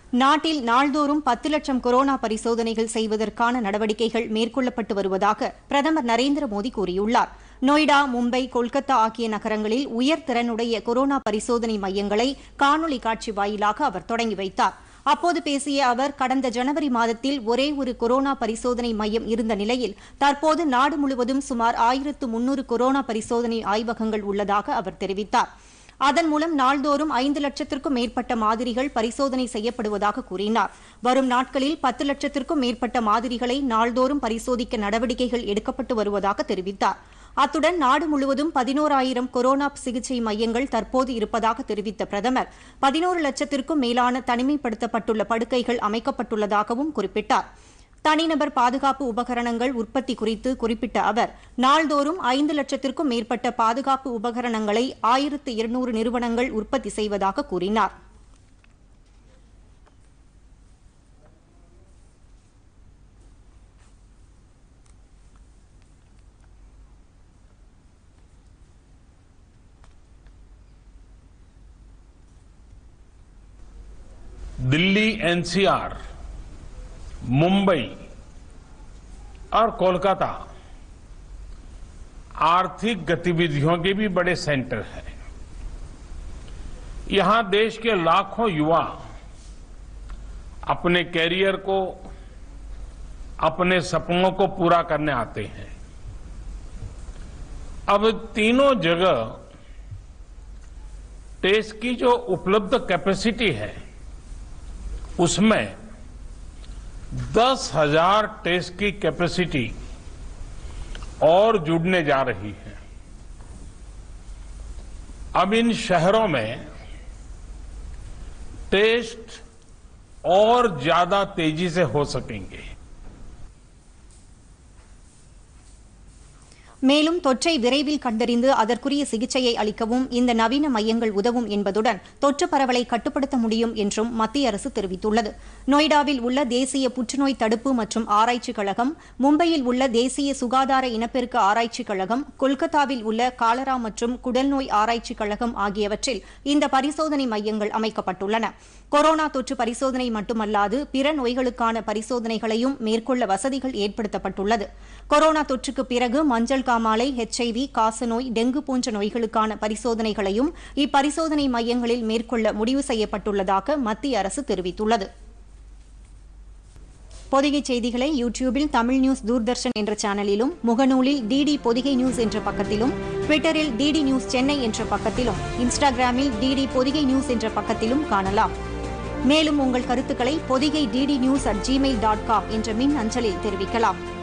நாட்டில் நாள்தோறும் 10 லட்சம் கொரோனா பரிசோதனைகள் செய்வதற்கான நடவடிக்கைகள் மேற்கொள்ளப்பட்டு வருவதாக பிரதமர் நரேந்திர மோடி கூறியுள்ளார். நொய்டா, மும்பை, கொல்கத்தா ஆகிய நகரங்களில் உயர்திறனுடைய கொரோனா பரிசோதனை மையங்களை காணொலி காட்சி வாயிலாக அவர் தொடங்கி வைத்தார். அப்போது பேசிய அவர், கடந்த ஜனவரி மாதத்தில் ஒரே ஒரு கொரோனா பரிசோதனை மையம் இருந்த நிலையில் தற்போது நாடு முழுவதும் சுமார் 1300 கொரோனா பரிசோதனை ஆய்வகங்கள் உள்ளதாக அவர் தெரிவித்தார். அதன் மூலம் நாள்தோறும் 5 லட்சத்திற்கும் மேற்பட்ட மாதிரிகள் பரிசோதனை செய்யப்படுவதாக கூறினார். வரும் நாட்களில் 10 லட்சத்திற்கும் மேற்பட்ட மாதிரிகளை நாள்தோறும் பரிசோதிக்க நடவடிக்கைகள் எடுக்கப்பட்டு வருவதாக தெரிவித்தார். அத்துடன் நாடு முழுவதும் 11,000 கொரோனா சிகிச்சை மையங்கள் தற்போது இருப்பதாக தெரிவித்த பிரதமர், 11 லட்சத்திற்கும் மேலான தனிமைப்படுத்தப்பட்டுள்ள படுக்கைகள் அமைக்கப்பட்டுள்ளதாகவும் குறிப்பிட்டார். தனிநபர் பாதுகாப்பு உபகரணங்கள் உற்பத்தி குறித்து குறிப்பிட்ட அவர், நாள்தோறும் 5 லட்சத்திற்கும் மேற்பட்ட பாதுகாப்பு உபகரணங்களை 1200 நிறுவனங்கள் உற்பத்தி செய்வதாக கூறினார். दिल्ली एनसीआर, मुंबई और कोलकाता आर्थिक गतिविधियों के भी बड़े सेंटर हैं। यहां देश के लाखों युवा अपने कैरियर को, अपने सपनों को पूरा करने आते हैं। अब तीनों जगह टेस्ट की जो उपलब्ध कैपेसिटी है उसमें 10,000 टेस्ट की कैपेसिटी और जुड़ने जा रही है। अब इन शहरों में टेस्ट और ज्यादा तेजी से हो सकेंगे। மேலும் தொற்றை விரைவில் கண்டறிந்து அதற்குரிய சிகிச்சையை அளிக்கவும் இந்த நவீன மையங்கள் உதவும் என்பதுடன் தொற்று பரவலை கட்டுப்படுத்த முடியும் என்றும் மத்திய அரசு தெரிவித்துள்ளது. நொய்டாவில் உள்ள தேசிய புற்றுநோய் தடுப்பு மற்றும் ஆராய்ச்சி கழகம், மும்பையில் உள்ள தேசிய சுகாதார இனப்பெருக்க ஆராய்ச்சி கழகம், கொல்கத்தாவில் உள்ள காலரா மற்றும் குடல்நோய் ஆராய்ச்சி கழகம் ஆகியவற்றில் இந்த பரிசோதனை மையங்கள் அமைக்கப்பட்டுள்ளன. கொரோனா தொற்று பரிசோதனை மட்டுமல்லாது பிற நோய்களுக்கான பரிசோதனைகளையும் மேற்கொள்ள வசதிகள் ஏற்படுத்தப்பட்டுள்ளது. கொரோனா தொற்றுக்கு பிறகு மஞ்சள் காமாலை, HIV, காசநோய், டெங்கு போன்ற நோய்களுக்கான பரிசோதனைகளையும் இப்பரிசோதனை மையங்களில் மேற்கொள்ள முடிவு செய்யப்பட்டுள்ளதாக மத்திய அரசு தெரிவித்துள்ளது. பொதிகை செய்திகளை யூடியூபில் தமிழ் நியூஸ் தூர்தர்ஷன் என்ற சேனலிலும், முகநூலில் DD பொதிகை நியூஸ் என்ற பக்கத்திலும், ட்விட்டரில் DD நியூஸ் சென்னை என்ற பக்கத்திலும், இன்ஸ்டாகிராமில் DD பொதிகை நியூஸ் என்ற பக்கத்திலும் காணலாம். மேலும் உங்கள் கருத்துக்களை பொதிகை ddnews@gmail.com என்ற மின் அஞ்சலில் தெரிவிக்கலாம்.